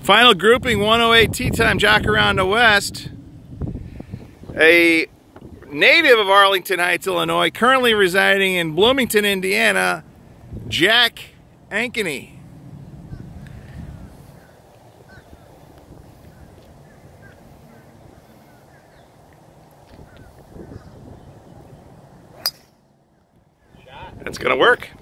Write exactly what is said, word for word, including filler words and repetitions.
Final grouping, one oh eight tee time, Jacaranda West. A native of Arlington Heights, Illinois, currently residing in Bloomington, Indiana, Jack Ankony. That's gonna work.